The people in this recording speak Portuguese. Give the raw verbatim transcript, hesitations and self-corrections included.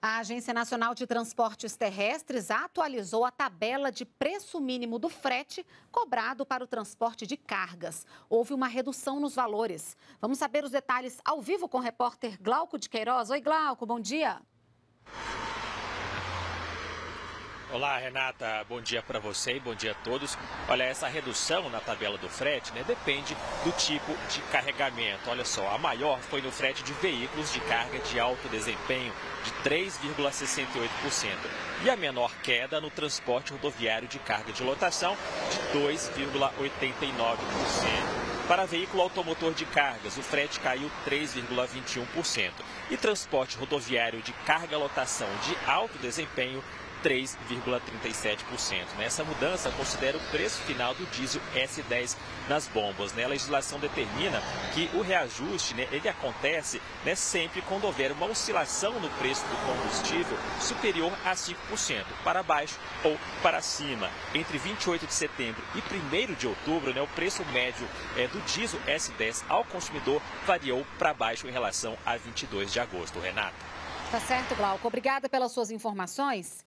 A Agência Nacional de Transportes Terrestres atualizou a tabela de preço mínimo do frete cobrado para o transporte de cargas. Houve uma redução nos valores. Vamos saber os detalhes ao vivo com o repórter Glauco de Queiroz. Oi, Glauco, bom dia. Olá, Renata. Bom dia para você e bom dia a todos. Olha, essa redução na tabela do frete, né, depende do tipo de carregamento. Olha só, a maior foi no frete de veículos de carga de alto desempenho, de três vírgula sessenta e oito por cento. E a menor queda no transporte rodoviário de carga de lotação, de dois vírgula oitenta e nove por cento. Para veículo automotor de cargas, o frete caiu três vírgula vinte e um por cento. E transporte rodoviário de carga-lotação de alto desempenho, três vírgula trinta e sete por cento. Essa mudança considera o preço final do diesel S dez nas bombas, né? A legislação determina que o reajuste, né, ele acontece, né, sempre quando houver uma oscilação no preço do combustível superior a cinco por cento, para baixo ou para cima. Entre vinte e oito de setembro e primeiro de outubro, né, o preço médio é, do diesel S dez ao consumidor variou para baixo em relação a vinte e dois de agosto. Renata. Tá certo, Glauco. Obrigada pelas suas informações.